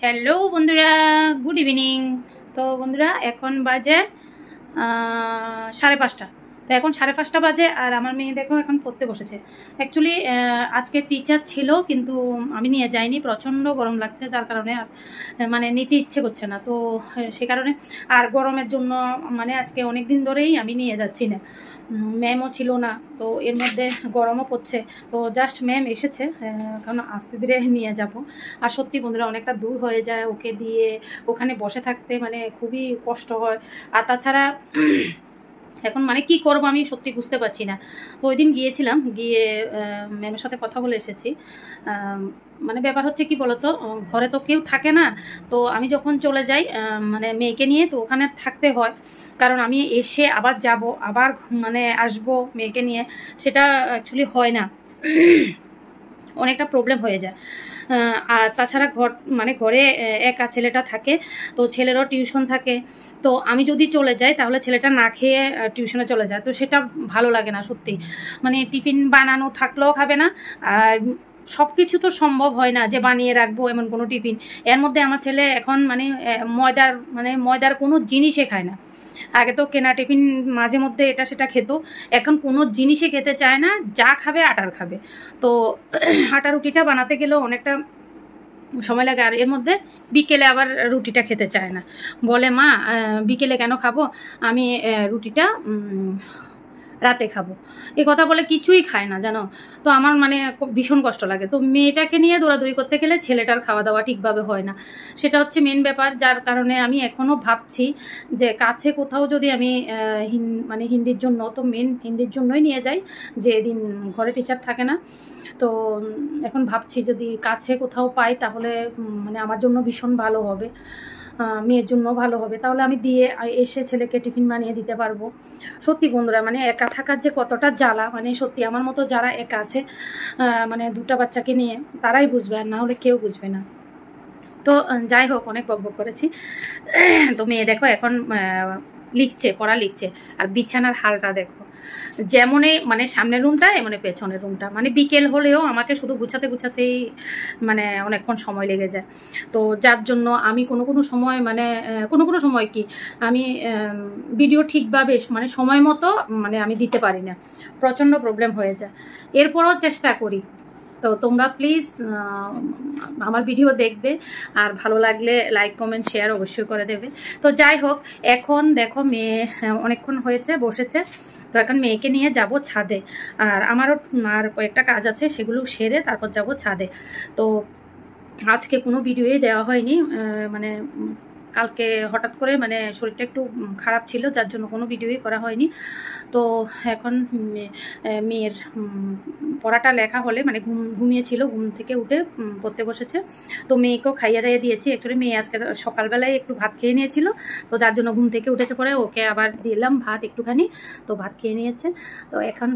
Hello বন্ধুরা, good evening. তো বন্ধুরা এখন বাজে 5:30। তো এখন 5:30 বাজে আর আমার মেয়ে দেখো এখন পড়তে বসেছে। অ্যাকচুয়ালি আজকে টিচার ছিল কিন্তু আমি নিয়ে যাইনি, প্রচণ্ড গরম লাগছে যার কারণে আর মানে নিতে ইচ্ছে করছে না। তো সে কারণে আর গরমের জন্য মানে আজকে অনেক দিন ধরেই আমি নিয়ে যাচ্ছি না। ম্যামও ছিল না, তো এর মধ্যে গরমও পড়ছে। তো জাস্ট ম্যাম এসেছে, কারণ আস্তে ধীরে নিয়ে যাব। আর সত্যি বন্ধুরা অনেকটা দূর হয়ে যায়, ওকে দিয়ে ওখানে বসে থাকতে মানে খুবই কষ্ট হয়। আর তাছাড়া এখন মানে কি করব আমি সত্যি বুঝতে পারছি না। তো ওই দিন গিয়েছিলাম, গিয়ে ম্যামের সাথে কথা বলে এসেছি। মানে ব্যাপার হচ্ছে কি বলতো, ঘরে তো কেউ থাকে না। তো আমি যখন চলে যাই মানে মেয়েকে নিয়ে, তো ওখানে থাকতে হয়, কারণ আমি এসে আবার যাব, আবার মানে আসবো মেয়েকে নিয়ে, সেটা অ্যাকচুয়ালি হয় না। অনেকটা প্রবলেম হয়ে যায়। আর তাছাড়া মানে ঘরে একা ছেলেটা থাকে, তো ছেলেরও টিউশন থাকে। তো আমি যদি চলে যাই তাহলে ছেলেটা না খেয়ে টিউশনে চলে যায়, তো সেটা ভালো লাগে না সত্যি। মানে টিফিন বানানো থাকলেও খাবে না, আর সব কিছু তো সম্ভব হয় না যে বানিয়ে রাখবো এমন কোনো টিফিন। এর মধ্যে আমার ছেলে এখন মানে ময়দার কোনো জিনিসই খায় না। আগে তো কেনা টিফিন মাঝে মধ্যে এটা সেটা খেত, এখন কোনো জিনিসই খেতে চায় না, যা খাবে আটার খাবে। তো আটা রুটিটা বানাতে গেলেও অনেকটা সময় লাগে। আর এর মধ্যে বিকেলে আবার রুটিটা খেতে চায় না, বলে মা বিকেলে কেন খাবো, আমি রুটিটা রাতে খাবো। এ কথা বলে কিছুই খায় না জানো। তো আমার মানে ভীষণ কষ্ট লাগে। তো মেয়েটাকে নিয়ে দৌড়াদৌড়ি করতে গেলে ছেলেটার খাওয়া দাওয়া ঠিকভাবে হয় না, সেটা হচ্ছে মেন ব্যাপার। যার কারণে আমি এখনও ভাবছি যে কাছে কোথাও যদি আমি মানে হিন্দির জন্য, তো মেন হিন্দির জন্যই নিয়ে যাই, যে এদিন ঘরে টিচার থাকে না। তো এখন ভাবছি যদি কাছে কোথাও পাই তাহলে মানে আমার জন্য ভীষণ ভালো হবে, মেয়ের জন্য ভালো হবে। তাহলে আমি দিয়ে এসে ছেলেকে টিফিন বানিয়ে দিতে পারবো। সত্যি বন্ধুরা মানে একা থাকার যে কতটা জ্বালা, মানে সত্যি আমার মতো যারা একা আছে মানে দুটা বাচ্চাকে নিয়ে, তারাই বুঝবে, আর না হলে কেউ বুঝবে না। তো যাই হোক, অনেক বকবক করেছি। তো মেয়ে দেখো এখন লিখছে, পড়া লিখছে। আর বিছানার হালটা দেখো, যেমনই মানে সামনের রুমটা এমনই পেছনের রুমটা, মানে বিকেল হলেও আমাকে শুধু গুছাতেই মানে অনেকক্ষণ সময় লেগে যায়। তো যার জন্য আমি কোনো সময় মানে কোনো সময় কি আমি ভিডিও ঠিকভাবে মানে সময় মতো মানে আমি দিতে পারি না, প্রচণ্ড প্রবলেম হয়ে যায়। এরপরও চেষ্টা করি। তো তোমরা প্লিজ আমার ভিডিও দেখবে, আর ভালো লাগলে লাইক কমেন্ট শেয়ার অবশ্যই করে দেবে। তো যাই হোক, এখন দেখো মেয়ে অনেকক্ষণ হয়েছে বসেছে, তো এখন মেয়েকে নিয়ে যাব ছাদে। আর আমারও আর কয়েকটা কাজ আছে, সেগুলো সেরে তারপর যাব ছাদে। তো আজকে কোনো ভিডিওই দেওয়া হয়নি, মানে কালকে হঠাৎ করে মানে শরীরটা একটু খারাপ ছিল, যার জন্য কোনো ভিডিওই করা হয়নি। তো এখন মেয়ের পড়াটা লেখা হলে মানে ঘুমিয়েছিল, ঘুম থেকে উঠে পড়তে বসেছে। তো মেয়েকেও খাইয়ে দাইয়ে দিয়েছি। অ্যাকচুয়ালি মেয়ে আজকে সকালবেলায় একটু ভাত খেয়ে নিয়েছিল, তো যার জন্য ঘুম থেকে উঠেছে, পরে ওকে আবার দিলাম ভাত একটুখানি, তো ভাত খেয়ে নিয়েছে। তো এখন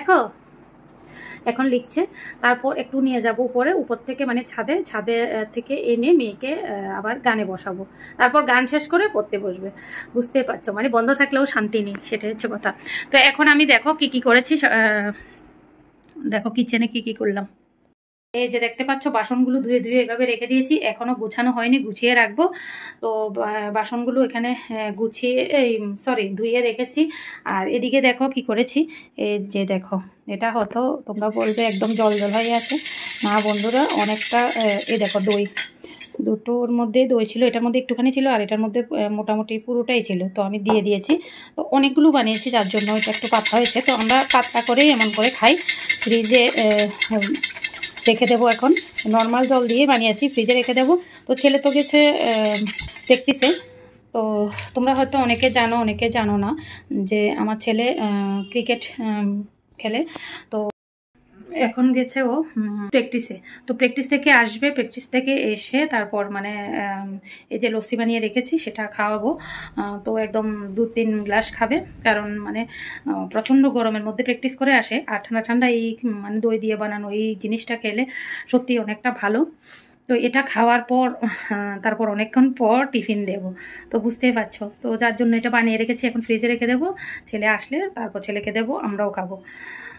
এখন লিখছে। তারপর একটু নিয়ে যাব উপর থেকে মানে ছাদে থেকে এনে মেয়েকে আবার গানে বসাবো। তারপর গান শেষ করে পড়তে বসবে। বুঝতে পারছো, মানে বন্ধ থাকলেও শান্তি নেই, সেটাই হচ্ছে কথা। তো এখন আমি দেখো কি করেছি, দেখো কিচেনে কি করলাম। এই যে দেখতে পাচ্ছ বাসনগুলো ধুয়ে এভাবে রেখে দিয়েছি, এখনো গোছানো হয়নি, গুছিয়ে রাখবো। তো বাসনগুলো এখানে গুছিয়ে ধুয়ে রেখেছি। আর এদিকে দেখো কি করেছি, এই যে দেখো, এটা হয়তো তোমরা বলবে একদম জল হয়ে আছে, না বন্ধুরা অনেকটা। এই দেখো দই, দুটোর মধ্যে দই ছিল, এটার মধ্যে একটুখানি ছিল আর এটার মধ্যে মোটামুটি পুরোটাই ছিল। তো আমি দিয়ে দিয়েছি, তো অনেকগুলো বানিয়েছি যার জন্য এটা একটু পাতলা হয়েছে। তো আমরা পাতলা করেই এমন করে খাই। ফ্রিজে রেখে দেবো, এখন নর্মাল জল দিয়ে বানিয়েছি, ফ্রিজে রেখে দেবো। তো ছেলে তো গেছে প্র্যাকটিসে। তো তোমরা হয়তো অনেকে জানো অনেকে জানো না যে আমার ছেলে ক্রিকেট খেলে। তো এখন গেছে ও প্র্যাকটিসে। তো প্র্যাকটিস থেকে আসবে, প্র্যাকটিস থেকে এসে তারপর মানে এই যে লস্যি বানিয়ে রেখেছি সেটা খাওয়াবো। তো একদম 2-3 গ্লাস খাবে, কারণ মানে প্রচণ্ড গরমের মধ্যে প্র্যাকটিস করে আসে। আর ঠান্ডা ঠান্ডা এই মানে দই দিয়ে বানানো এই জিনিসটা খেলে সত্যি অনেকটা ভালো। তো এটা খাওয়ার পর তারপর অনেকক্ষণ পর টিফিন দেব। তো বুঝতেই পারছো, তো যার জন্য এটা বানিয়ে রেখেছি, এখন ফ্রিজে রেখে দেবো। ছেলে আসলে তারপর ছেলেকে দেবো, আমরাও খাবো।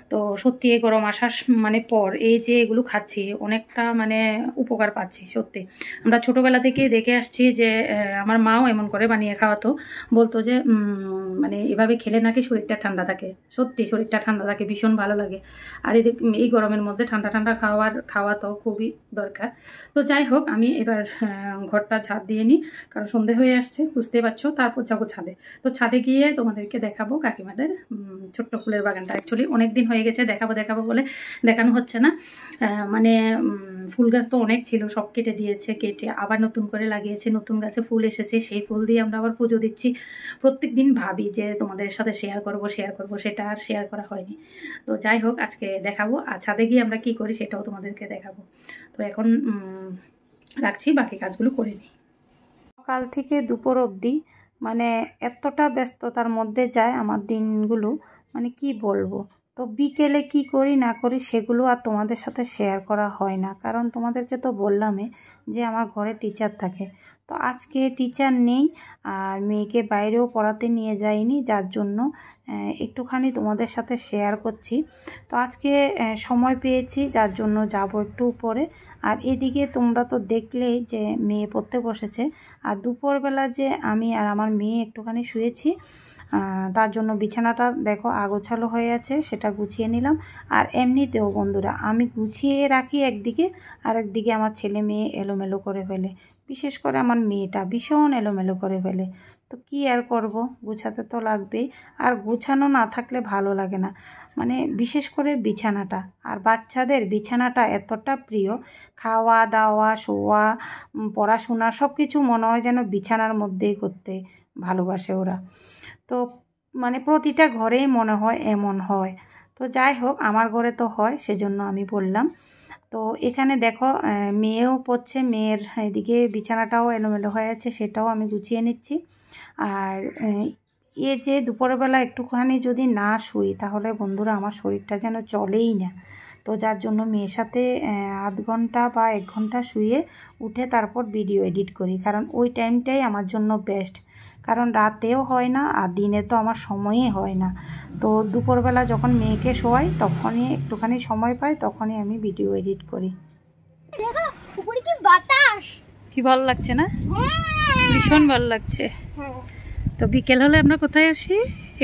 তো সত্যি এই গরম আসার মানে পর এই যে এগুলো খাচ্ছি অনেকটা মানে উপকার পাচ্ছি সত্যি। আমরা ছোটোবেলা থেকে দেখে আসছি যে আমার মাও এমন করে বানিয়ে খাওয়াতো, বলতো যে মানে এভাবে খেলে নাকি শরীরটা ঠান্ডা থাকে। সত্যি শরীরটা ঠান্ডা থাকে, ভীষণ ভালো লাগে। আর এই গরমের মধ্যে ঠান্ডা ঠান্ডা খাওয়া তো খুবই দরকার। তো যাই হোক, আমি এবার ঘরটা ঝাড় দিয়ে নিই, কারণ সন্ধে হয়ে আসছে বুঝতে পারছো। তারপর যাবো ছাদে। তো ছাদে গিয়ে তোমাদেরকে দেখাবো কাকিমাদের ছোট্ট ফুলের বাগানটা। অ্যাকচুয়ালি অনেক দিন হয়ে গেছে দেখাবো দেখাবো বলে দেখানো হচ্ছে না। মানে ফুল গাছ তো অনেক ছিল, সব কেটে দিয়েছে, কেটে আবার নতুন করে লাগিয়েছে, নতুন গাছে ফুল এসেছে, সেই ফুল দিয়ে আমরা আবার পুজো দিচ্ছি। প্রত্যেক দিন ভাবি যে তোমাদের সাথে শেয়ার করব, সেটা আর শেয়ার করা হয়নি। তো যাই হোক, আজকে দেখাবো। আর ছাদে গিয়ে আমরা কি করি সেটাও তোমাদেরকে দেখাবো। তো এখন রাখছি, বাকি কাজগুলো করে নিই। সকাল থেকে দুপুর অবধি মানে এতটা ব্যস্ততার মধ্যে যায় আমার দিনগুলো, মানে কি বলবো। তো বিকেলে কি করি না করি সেগুলো আর তোমাদের সাথে শেয়ার করা হয় না, কারণ তোমাদেরকে তো বললামই যে আমার ঘরে টিচার থাকে। তো আজকে টিচার নেই, আর মেয়েকে বাইরেও পড়াতে নিয়ে যাইনি, যার জন্য একটুখানি তোমাদের সাথে শেয়ার করছি। তো আজকে সময় পেয়েছি, যার জন্য যাব একটু উপরে। আর এদিকে তোমরা তো দেখলেই যে মেয়ে পড়তে বসেছে, আর দুপুরবেলা যে আমি আর আমার মেয়ে একটুখানি শুয়েছি, তার জন্য বিছানাটা দেখো আগোছালো হয়ে আছে, সেটা গুছিয়ে নিলাম। আর এমনিতেও বন্ধুরা আমি গুছিয়ে রাখি একদিকে, আর একদিকে আমার ছেলে মেয়ে এলোমেলো করে ফেলে। বিশেষ করে আমার মেয়েটা ভীষণ এলোমেলো করে ফেলে। তো কি আর করব, গুছাতে তো লাগবেই। আর গুছানো না থাকলে ভালো লাগে না, মানে বিশেষ করে বিছানাটা। আর বাচ্চাদের বিছানাটা এতটা প্রিয়, খাওয়া দাওয়া শোয়া পড়াশোনা সব কিছু মনে হয় যেন বিছানার মধ্যেই করতে ভালোবাসে ওরা। তো মানে প্রতিটা ঘরেই মনে হয় এমন হয়। তো যাই হোক, আমার ঘরে তো হয়, সেজন্য আমি বললাম। তো এখানে দেখো মেয়েও পড়ছে, মেয়ের এদিকে বিছানাটাও এলোমেলো হয়ে আছে, সেটাও আমি গুছিয়ে নিচ্ছি। আর যে দুপুরবেলা একটুখানি যদি না শুই তাহলে বন্ধুরা আমার শরীরটা যেন চলেই না। তো যার জন্য মেয়ের সাথে আধ ঘন্টা বা 1 ঘন্টা শুয়ে উঠে তারপর ভিডিও এডিট করি, কারণ ওই টাইমটাই আমার জন্য বেস্ট। কারণ রাতেও হয় না, আর দিনে তো আমার সময়ই হয় না। তো দুপুরবেলা যখন মেয়েকে শোয়াই তখনই একটুখানি সময় পাই, তখনই আমি ভিডিও এডিট করি। দেখো উপরে কি বাতাস, কি ভালো লাগছে না? ভীষণ ভালো লাগছে। তো বিকেল হলে আমরা কোথায় আসি?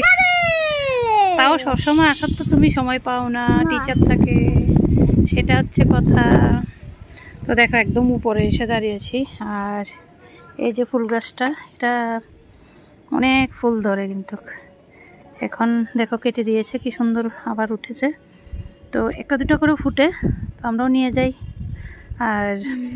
তাও সবসময় আসার তো তুমি সময় পাও না, টিচার থাকে, সেটা হচ্ছে কথা। তো দেখো একদম উপরে এসে দাঁড়িয়েছি। আর এই যে ফুল গাছটা, এটা অনেক ফুল ধরে, কিন্তু এখন দেখো কেটে দিয়েছে, কি সুন্দর আবার উঠেছে। তো একটা দুটো করে ফুটে, তো আমরাও নিয়ে যাই, আর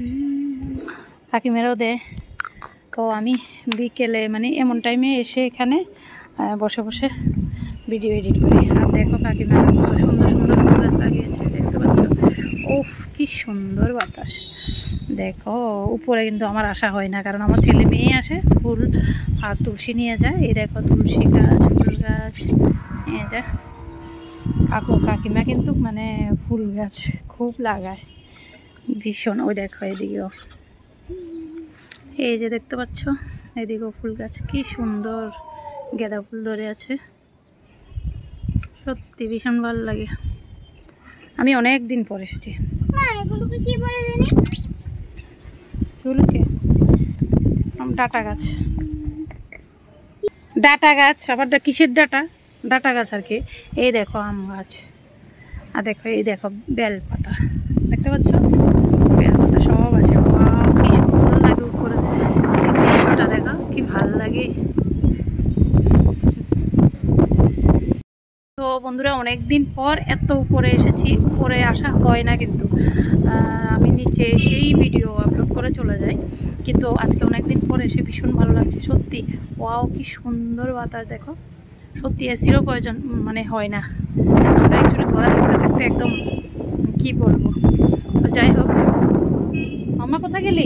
কাকিমেরাও দেয়। তো আমি বিকেলে মানে এমন টাইমে এসে এখানে বসে বসে ভিডিও এডিট করি। আর দেখো কাকিমারা কত সুন্দর সুন্দর ফুল গাছ লাগিয়েছে, দেখতে পাচ্ছ? ওফ কি সুন্দর বাতাস। দেখো উপরে কিন্তু আমার আসা হয় না, কারণ আমার ছেলে মেয়ে আসে ফুল আর তুলসী নিয়ে যায়। এই দেখো তুলসী গাছ, ফুল গাছ নিয়ে যায়। কাকিমা কিন্তু মানে ফুল গাছ খুব লাগায় ভীষণ। ওই দেখো এদিকেও, এই যে দেখতে পাচ্ছ, এদিকেও ফুল গাছ, কি সুন্দর গাঁদা ফুল ধরে আছে। সত্যি ভীষণ ভালো লাগে। আমি অনেক দিন পর এসেছি। এগুলোকে ডাটা গাছ, ডাটা গাছ আবার কিসের ডাটা? ডাটা গাছ আর কি। এই দেখো আম গাছ, আর দেখো এই দেখো বেল পাতা, দেখতে পাচ্ছ? বেল পাতা সব আছে। কি সুন্দর লাগে উপরে দৃশ্যটা, দেখো কি ভালো লাগে। তো বন্ধুরা অনেক দিন পর এত উপরে এসেছি, উপরে আসা হয় না, কিন্তু আমি নিচে এসেই ভিডিও আপলোড করে চলে যাই। কিন্তু আজকে অনেক দিন পর এসে ভীষণ ভালো লাগছে সত্যি। ওয়াও কি সুন্দর বাতাস, দেখো সত্যি এসিরও প্রয়োজন মানে হয় না। আমরা একটু ঘোরা দেখতে দেখতে একদম কি বলবো। তো যাই হোক, মামা কোথায় গেলি?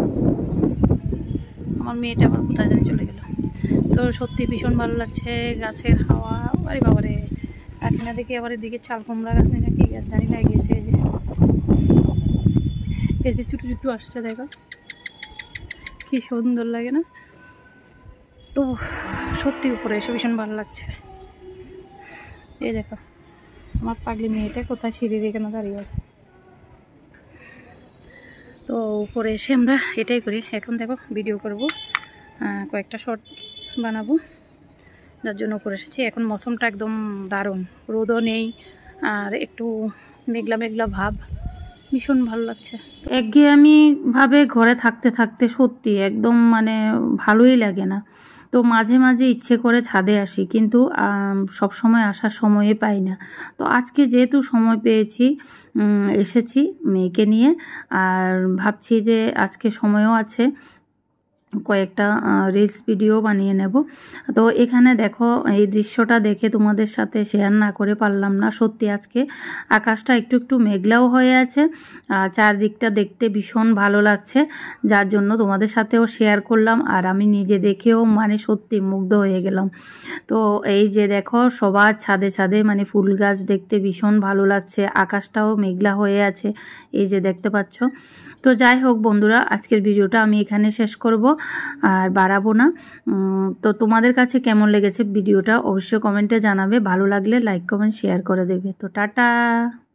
আমার মেয়েটা আবার কোথায় জানি চলে গেল। তো সত্যি ভীষণ ভালো লাগছে, গাছের হাওয়া। আরে বাবারে, কাকিনা দেখে আবার এদিকে চাল কুমড়া গাছ নেই নাকি গাছ জানি না গিয়েছে। এই যে ছোটো ছোটো আসছে, দেখো কি সুন্দর লাগে না? তো সত্যি উপরে এসে ভীষণ ভালো লাগছে। এই দেখো আমার পাগলি মেয়েটা কোথায় সিঁড়ির এখানে দাঁড়িয়ে আছে। তো উপরে এসে আমরা এটাই করি। এখন দেখো ভিডিও করব, কয়েকটা শর্ট বানাবো, যার জন্য উপরে এসেছি। এখন মৌসুমটা একদম দারুণ, রোদও নেই আর একটু মেঘলা মেঘলা ভাব, ভীষণ ভালো লাগছে। একঘেয়েমিভাবে ঘরে থাকতে থাকতে সত্যি একদম মানে ভালোই লাগে না। তো মাঝে মাঝে ইচ্ছে করে ছাদে আসি, কিন্তু সব সময় আসার সময়ই পাই না। তো আজকে যেহেতু সময় পেয়েছি এসেছি মেয়েকে নিয়ে, আর ভাবছি যে আজকে সময়ও আছে, কয়েকটা রিলস ভিডিও বানিয়ে নেব। তো এখানে দেখো এই দৃশ্যটা দেখে তোমাদের সাথে শেয়ার না করে পারলাম না। সত্যি আজকে আকাশটা একটু একটু মেঘলাও হয়ে আছে, চারদিকটা দেখতে ভীষণ ভালো লাগছে, যার জন্য তোমাদের সাথেও শেয়ার করলাম। আর আমি নিজে দেখেও মানে সত্যি মুগ্ধ হয়ে গেলাম। তো এই যে দেখো সবার ছাদে ছাদে মানে ফুল গাছ দেখতে ভীষণ ভালো লাগছে, আকাশটাও মেঘলা হয়ে আছে, এই যে দেখতে পাচ্ছ। তো যাই হোক বন্ধুরা, আজকের ভিডিওটা আমি এখানে শেষ করব, আর বাড়াবো না। তো তোমাদের কাছে কেমন লেগেছে ভিডিওটা অবশ্যই কমেন্টে জানাবে, ভালো লাগলে লাইক কমেন্ট শেয়ার করে দেবে। তো টাটা।